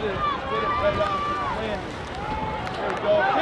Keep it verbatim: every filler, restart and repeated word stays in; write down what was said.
get it, get it right off the landing. There we go.